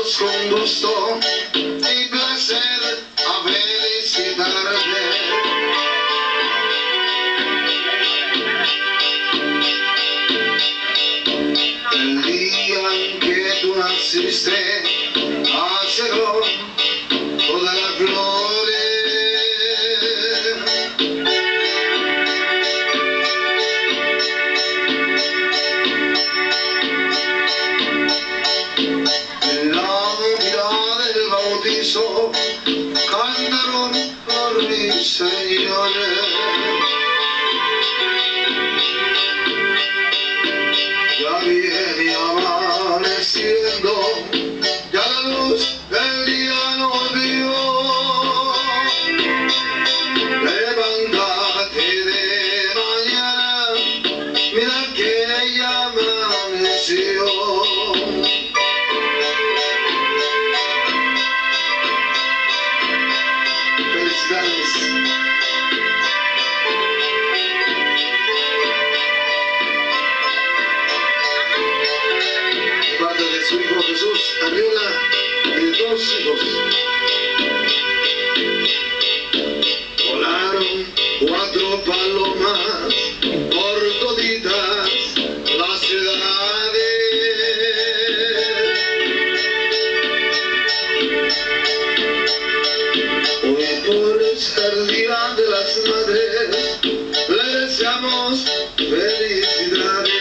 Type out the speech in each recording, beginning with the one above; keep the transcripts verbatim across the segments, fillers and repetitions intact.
Venimos con gusto y placer a felicitarte. El día en que tú naciste, nació toda la flores. Cantaron por mis señores. Ya viene amaneciendo, ya la luz del día nos dio. Levántate de mañana, mira que ya amaneció. De parte de su hijo Jesús Arriola y de dos hijos. Volaron cuatro palomas por toditas las ciudades. Hoy por el día de las madres le deseamos felicidades.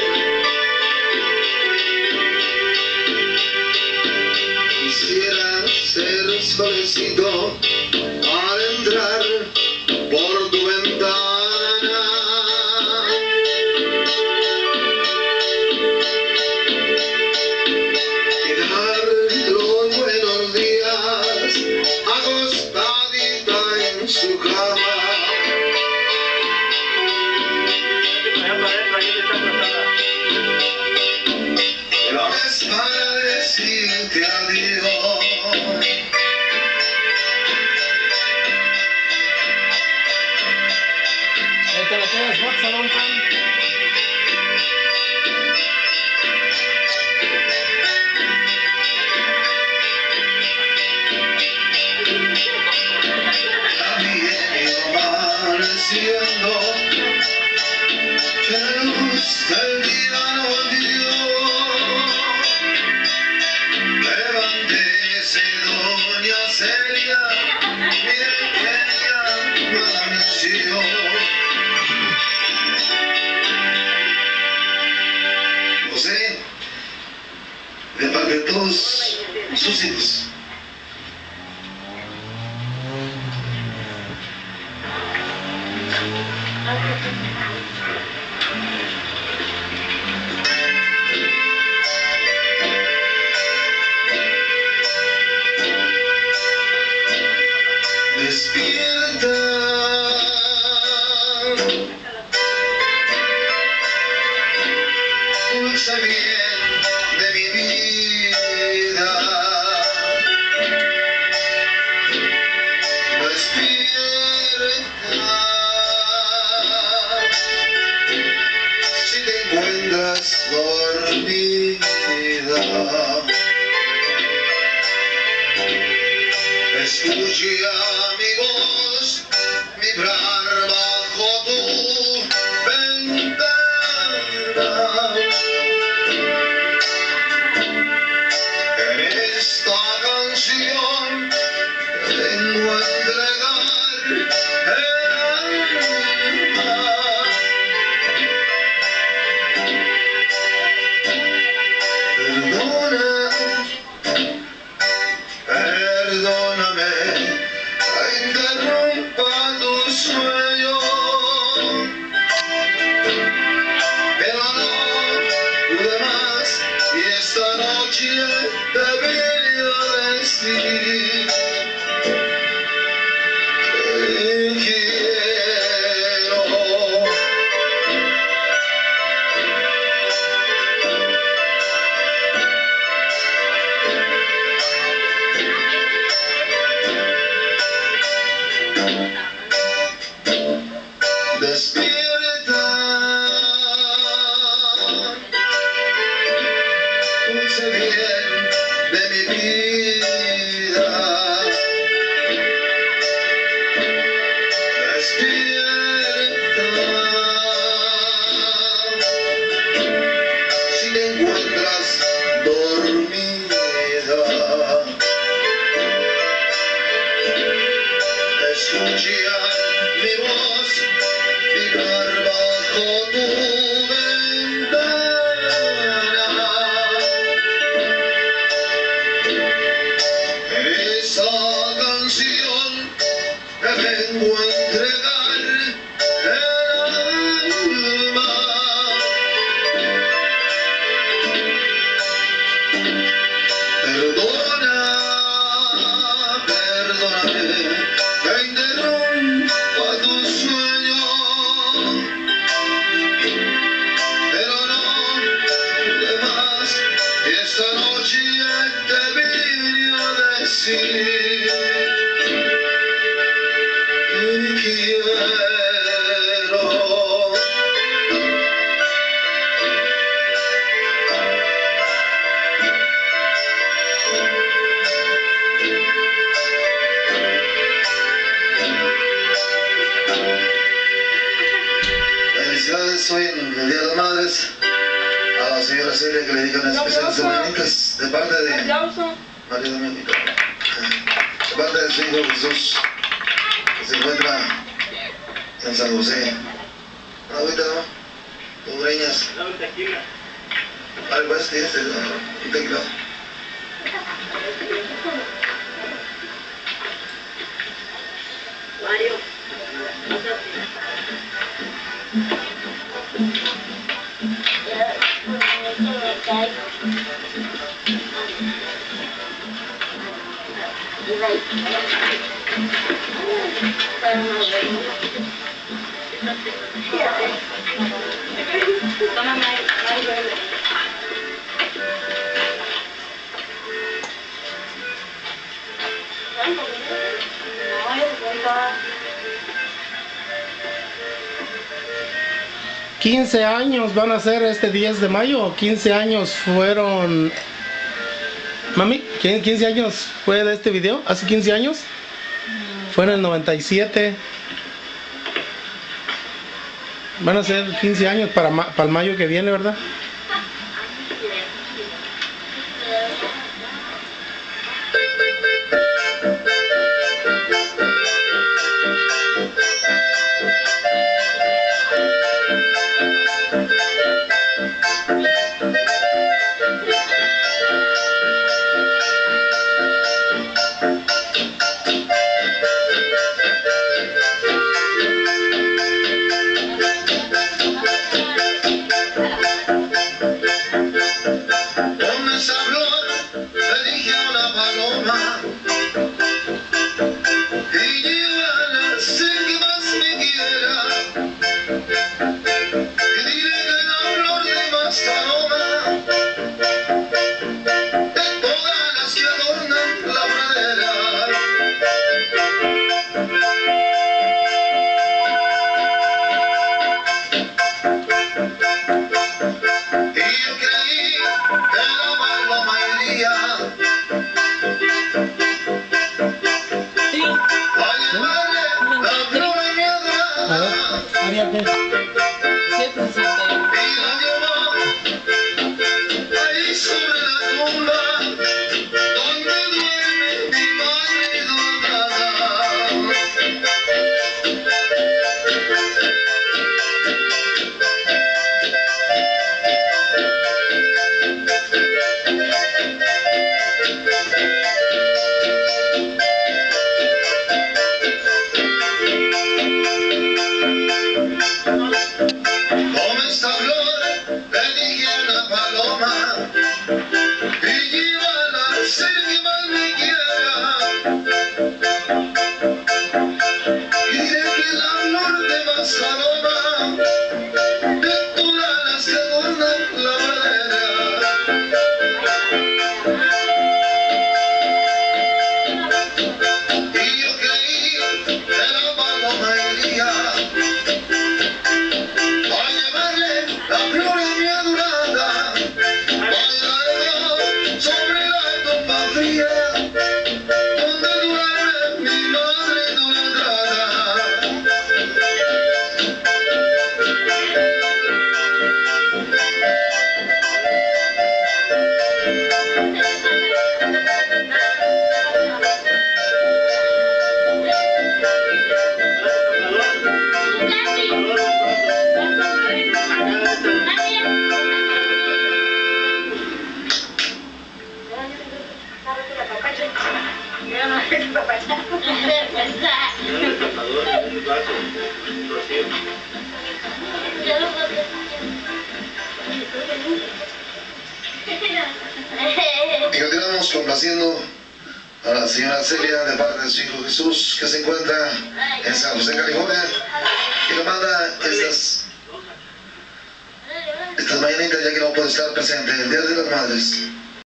Quisiera ser solecito al entrar por tu ventana. Y dar los buenos días acostadita en su cama. Pero es para decirte adiós. Te lo quedas, ¿no? Salón, amaneciendo, que la luz del día nos dio. Levántese, doña Celia, miren que ya amaneció. José, de parte de todos sus hijos. Despierta, dulce bien de mi vida. Despierta, si te encuentras dormida. Escucha mi voz vibrar bajo tu ventana. En esta canción te vengo a entregar el alma. Perdona, perdóname, la interrumpo. vida. Despierta, si te encuentras dormida, escucha mi voz vibrar bajo tu ventana. Esa canción que vengo a entregar el alma. Perdona, perdóname, que interrumpa tu sueño, pero no pude más, y esta noche te vine a decir que quiero. Felicidades hoy en el Día de las Madres a la señora Celia, que le dedican especiales sobrinitas de parte de María Doménica, de parte del Señor Jesús, que se encuentra en San José. Una agüita, ¿no? Tus greñas. Vale, pues, tienes un teclado. Mario, toma Mario. quince años van a ser este diez de mayo. quince años fueron. Mami, quince años fue de este video. Hace quince años. Fue en el noventa y siete. Van a ser quince años para, para el mayo que viene, ¿verdad? Sobre la tumba fría. Yo no soy tu papá. Y continuamos complaciendo a la señora Celia de parte de su hijo Jesús, que se encuentra en San José, California, y le manda estas, estas mañanitas ya que no puede estar presente el Día de las Madres.